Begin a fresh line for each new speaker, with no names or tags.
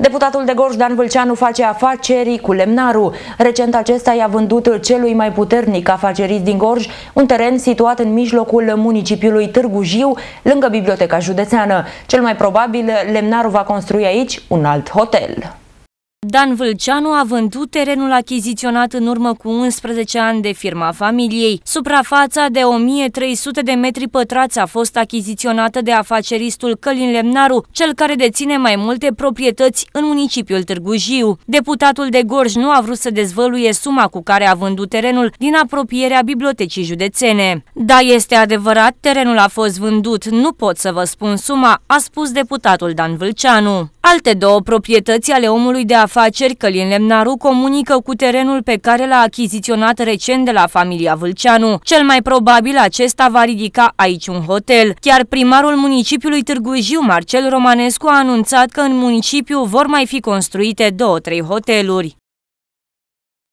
Deputatul de Gorj Dan Vâlceanu face afaceri cu lemnarul. Recent acesta i-a vândut celui mai puternic afacerist din Gorj un teren situat în mijlocul municipiului Târgu Jiu, lângă Biblioteca Județeană. Cel mai probabil, lemnarul va construi aici un alt hotel.
Dan Vâlceanu a vândut terenul achiziționat în urmă cu 11 ani de firma familiei. Suprafața de 1300 de metri pătrați a fost achiziționată de afaceristul Călin Lemnaru, cel care deține mai multe proprietăți în municipiul Târgu Jiu. Deputatul de Gorj nu a vrut să dezvăluie suma cu care a vândut terenul din apropierea Bibliotecii Județene. Da, este adevărat, terenul a fost vândut, nu pot să vă spun suma, a spus deputatul Dan Vâlceanu. Alte două proprietăți ale omului de afaceri, Călin Lemnaru, comunică cu terenul pe care l-a achiziționat recent de la familia Vâlceanu. Cel mai probabil acesta va ridica aici un hotel. Chiar primarul municipiului Târgu Jiu, Marcel Romanescu, a anunțat că în municipiu vor mai fi construite 2-3 hoteluri.